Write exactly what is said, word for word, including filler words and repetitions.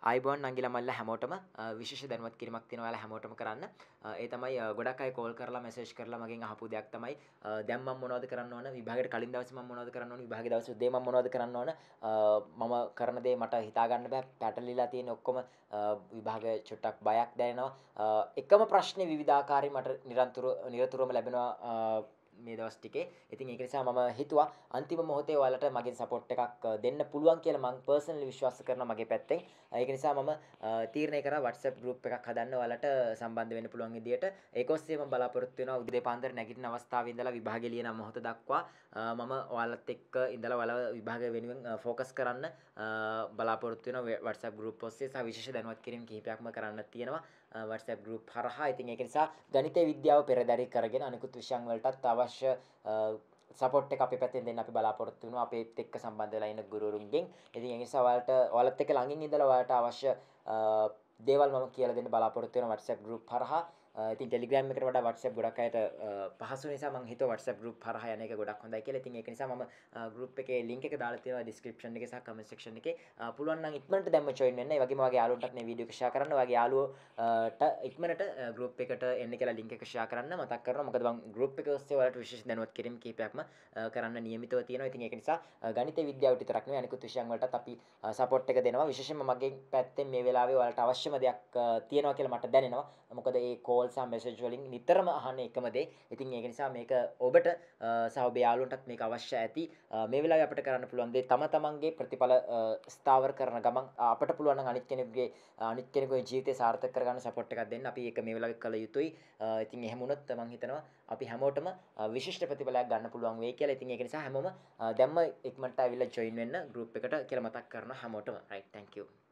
ආයිබෝන් නංගිලා මල්ලා හැමෝටම විශේෂ දැනුවත් කිරීමක් තියෙනවා ඔයාලා හැමෝටම කරන්න. ඒ තමයි ගොඩක් අය කෝල් කරලා මැසේජ් කරලා මගෙන් අහපු දෙයක් තමයි දැන් මම මොනවද කරන්න ඕන විභාගයට කලින් දවසේ මම මොනවද කරන්න ඕන විභාගයේ දවසේ උදේ මම මොනවද කරන්න ඕන මම කරන දේ මට හිතා ගන්න බෑ පැටලිලා තියෙන ඔක්කොම විභාගය චුට්ටක් බයක් දැනෙනවා එකම ප්‍රශ්නේ විවිධාකාරයි මට නිරන්තර නිරතුරුවම ලැබෙනවා මේ දවස් ටිකේ. ඉතින් ඒක නිසා මම හිතුවා අන්තිම මොහොතේ ඔයාලට මගෙන් සපෝට් එකක් දෙන්න පුළුවන් කියලා මම පර්සනලි විශ්වාස කරනවා මගේ පැත්තෙන්. ඒක නිසා මම තීරණය කරා WhatsApp group එකක් හදන්න ඔයාලට සම්බන්ධ වෙන්න පුළුවන් විදියට. ඒක ඔස්සේ මම බලාපොරොත්තු වෙනවා උදේ පාන්දර නැගිටින අවස්ථාවේ ඉඳලා විභාගය ලියන මොහොත දක්වා මම ඔයාලත් එක්ක ඉඳලා ඔයාලා විභාගය වෙනුවෙන් ફોකස් කරන්න බලාපොරොත්තු වෙනවා WhatsApp group ඔස්සේ සහ විශේෂ දැනුවත් කිරීම කිහිපයක්ම කරන්න තියෙනවා. WhatsApp group හරහා. ඉතින් ඒක නිසා ගණිතය විද්‍යාව පෙරදරි කරගෙන අනිකුත් විෂයන් වලටත් අවශ්‍ය සපෝට් එක අපි පැත්තෙන් දෙන්න අපි බලාපොරොත්තු වෙනවා අපේත් එක්ක සම්බන්ධ වෙලා ඉන්න ගුරුවරුන්ගෙන්. ඉතින් ඒ නිසා ඔයාලට ඔයාලත් එක්ක ළඟින් ඉඳලා ඔයාලට අවශ්‍ය දේවල් මම කියලා දෙන්න බලාපොරොත්තු වෙනවා WhatsApp group හරහා. ඉතින් Telegram එකට වඩා WhatsApp ගොඩක් අයට පහසු නිසා මම හිතුවා WhatsApp group හරහා යන එක ගොඩක් හොඳයි කියලා. ඉතින් ඒක නිසා මම group එකේ link එක දාලා තියෙනවා description එකේ සහ comment section එකේ. පුළුවන් නම් ඉක්මනට දැම්ම join වෙන්න. ඒ වගේම ඔයාගේ යාළුවන්ටත් මේ වීඩියෝ එක share කරන්න. ඔයාගේ යාළුවෝට ඉක්මනට group එකට එන්න කියලා link එක share කරන්න මතක් කරනවා. මොකද මම group එක ඔස්සේ ඔයාලට විශේෂ දැනුවත් කිරීම කීපයක්ම කරන්න නියමිතව තියෙනවා. ඉතින් ඒක නිසා ගණිත විද්‍යාව විතරක් නෙවෙයි අනිකුත් විෂයන් වලටත් අපි support එක දෙනවා. විශේෂයෙන්ම මගේ පැත්තෙන් මේ වෙලාවේ ඔයාලට අවශ්‍යම දෙයක් තියෙනවා කියලා මට දැනෙනවා. මොකද ඒ call සහ message වලින් නිතරම අහන්නේ එකම දේ. ඉතින් ඒක නිසා මේක ඔබට සහ ඔබේ යාළුවන්ටත් මේක අවශ්‍ය ඇති. මේ වෙලාවේ අපිට කරන්න පුළුවන් දේ තම තමන්ගේ ප්‍රතිඵල ස්ථාවර කරන ගමන් අපිට පුළුවන් නම් අනිත් කෙනෙකුගේ අනිත් කෙනෙකුගේ ජීවිතය සාර්ථක කරගන්න සපෝට් එකක් දෙන්න. අපි ඒක මේ වෙලාවේ කළ යුතුයි. ඉතින් එහෙම වුණොත් මම හිතනවා අපි හැමෝටම විශිෂ්ට ප්‍රතිඵලයක් ගන්න පුළුවන් වෙයි කියලා. ඉතින් ඒක නිසා හැමෝම දැම්ම ඉක්මනට ආවිල්ලා join වෙන්න group එකට කියලා මතක් කරනවා හැමෝටම. right thank you.